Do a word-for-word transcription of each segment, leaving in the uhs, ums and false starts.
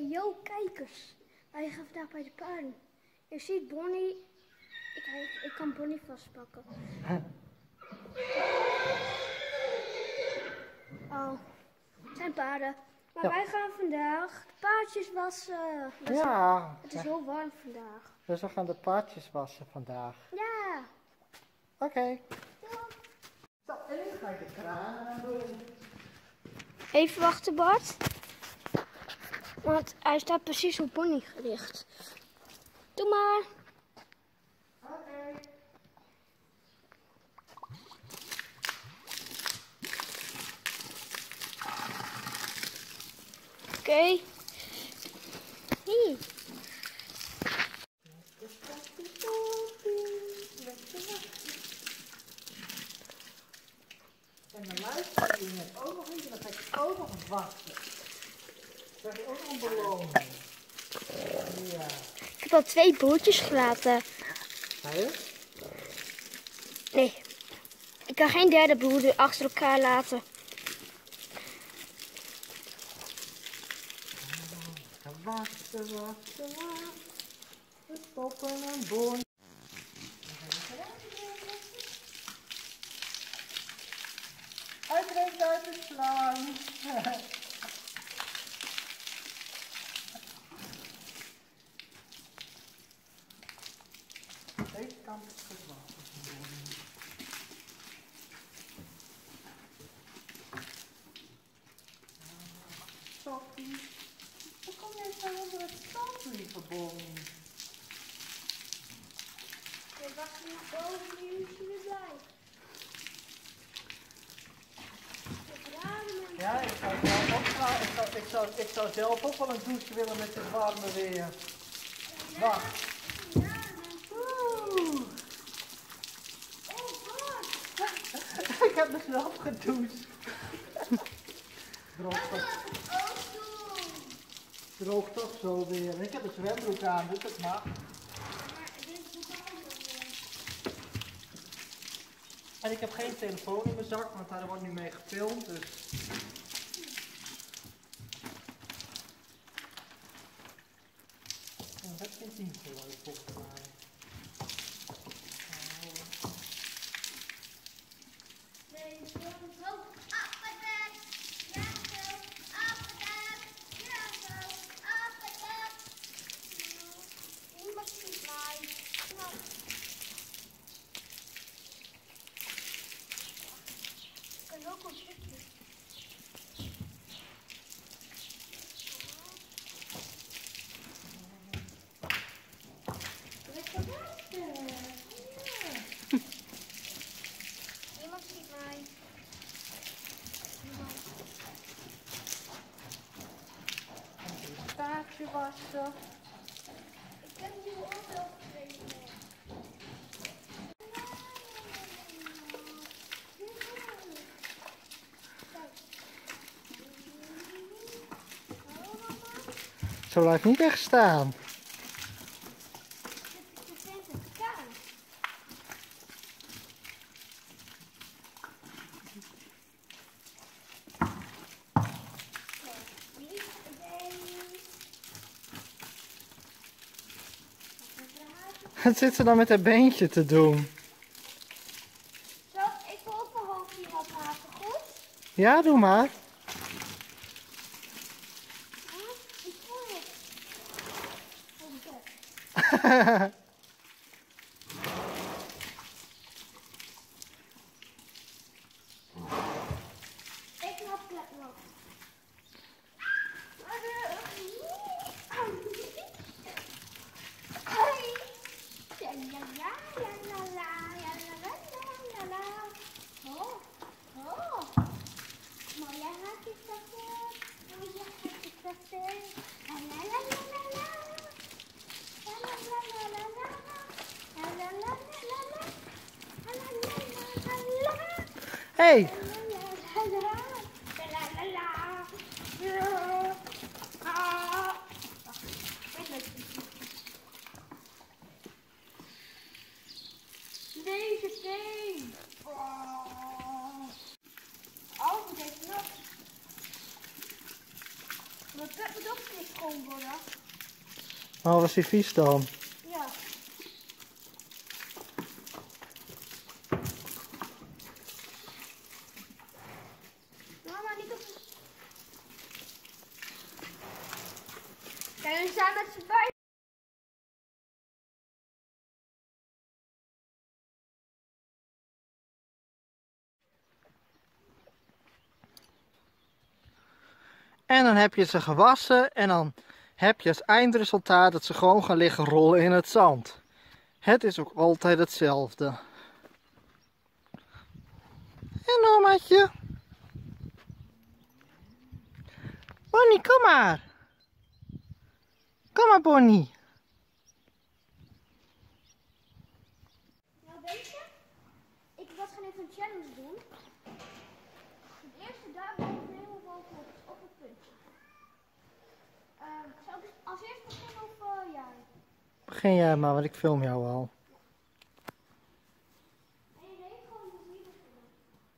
Hey, yo, kijkers. Wij gaan vandaag bij de paarden. Je ziet Bonnie. Ik, ik, ik kan Bonnie vastpakken. Oh, het zijn paarden. Maar ja. Wij gaan vandaag de paardjes wassen. Dus ja. Het is heel warm vandaag. Dus we gaan de paardjes wassen vandaag. Ja. Oké. Okay. Ja. Zo, en nu ga ik de kraan aan doen. Even wachten, Bart. Want hij staat precies op Bonnie gericht. Doe maar. Oké. Okay. Oké. Okay. Hier. En dan luister je het ook nog niet en dan ga ik ook nog wachten. Dan krijg je ook nog een beloning. Ja. Ik heb al twee broertjes gelaten. Ga je? Nee. Ik kan geen derde broer achter elkaar laten. Wachten, wachten, wachten. We stoppen een bon. Uitrecht uit de slang. Deze kant is goed water. Sophie. Hoe kom jij zo onder het zand, lieve Bonnie? Ik wacht nog boven nu is je blij. Ja, ik zou zelf ook graag, ik zou, ik, zou, ik zou zelf ook wel een douche willen met dit warme weer. Wacht. Oeh. Ik heb mezelf gedoucht. Droogt toch, droogt toch zo weer. Ik heb een zwembroek aan, dus dat mag. En ik heb geen telefoon in mijn zak, want daar wordt nu mee gefilmd, dus... Oh, dat vindt niet zo leuk volgens mij. Niemand ziet mij. Een taartje wassen. Ik heb nu ook wel gekregen. Zo blijft niet echt staan. Wat zit ze dan met haar beentje te doen? Zo, ik wil ook mijn hoofd hier opmaken, goed? Ja, doe maar. Ja, ik voel het. Ik knap het nog. Hey! Deze thee! Oh, oh deze nog. Mijn pet moet ook een keer schoon worden. Oh, was die vies dan? Ja. Mama, niet op de... Kijk, we zijn met z'n beiden. En dan heb je ze gewassen en dan heb je als eindresultaat dat ze gewoon gaan liggen rollen in het zand. Het is ook altijd hetzelfde. En omaatje. Bonnie, kom maar. Kom maar, Bonnie. Nou, weet je, ik was gaan even een challenge doen. Het eerste daar boven helemaal bovenop, op het puntje. Uh, zou ik als eerst beginnen of uh, jij? Begin jij maar, want ik film jou al. Nee, nee, gewoon dus niet beginnen.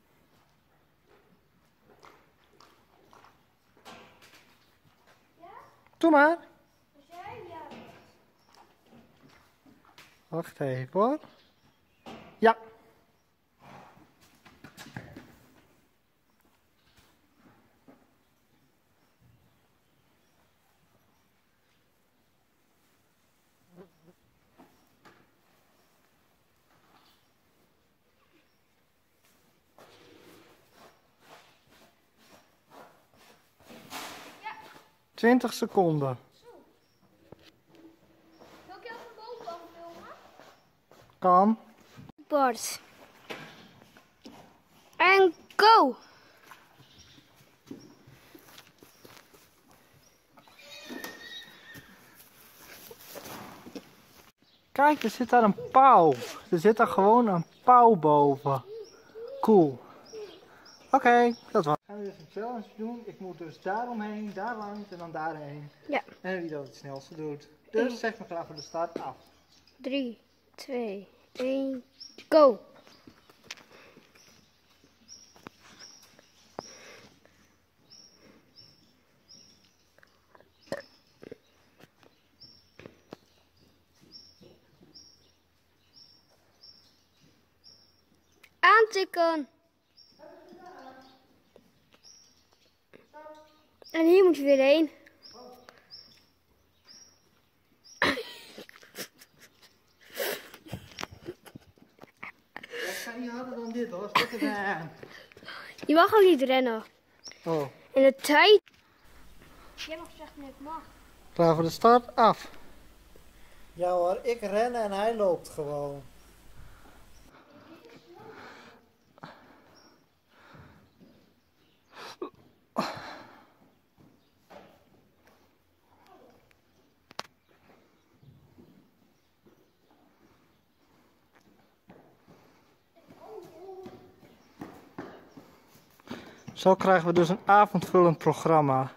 Ja? Doe maar. Als jij? Ja. Wacht even hoor. Ja. twintig seconden. Zo. Zal ik jou van boven filmen? Kan. Bord. En go! Kijk, er zit daar een pauw. Er zit daar gewoon een pauw boven. Cool. Oké, okay, dat was. Gaan we dus een challenge doen. Ik moet dus daaromheen, daar langs en dan daarheen. Ja. En wie dat het snelste doet. Dus zeg maar klaar voor de start af. drie, twee, één, go! Aantikken! En hier moet je weer heen. Ik ga niet harder dan dit hoor, zet het aan. Je mag ook niet rennen. Oh. In de tijd. Jij mag zeggen dat ik mag. Klaar voor de start af. Ja hoor, ik ren en hij loopt gewoon. Zo krijgen we dus een avondvullend programma.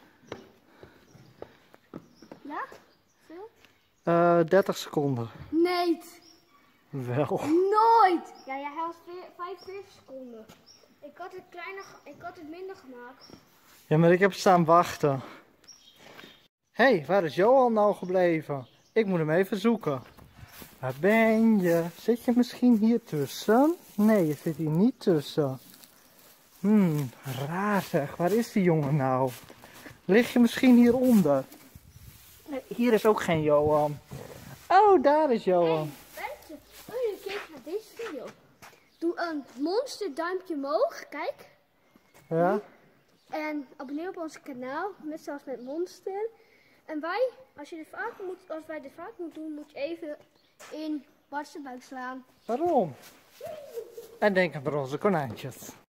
Ja? Veel? Uh, dertig seconden. Nee. Wel. Nooit! Ja, jij had vijfenveertig seconden. Ik had het kleiner, ik had het minder gemaakt. Ja, maar ik heb staan wachten. Hé, hey, waar is Johan nou gebleven? Ik moet hem even zoeken. Waar ben je? Zit je misschien hier tussen? Nee, je zit hier niet tussen. Hmm, raar zeg. Waar is die jongen nou? Lig je misschien hieronder? Nee, hier is ook geen Johan. Oh, daar is Johan. Hey, mensen, wil je kijken naar deze video? Doe een monster duimpje omhoog, kijk. Ja? En abonneer op ons kanaal, net zoals met Monster. En wij, als, je dit vaak moet, als wij dit vaak moeten doen, moet je even in Bart's buik slaan. Waarom? En denk aan onze konijntjes.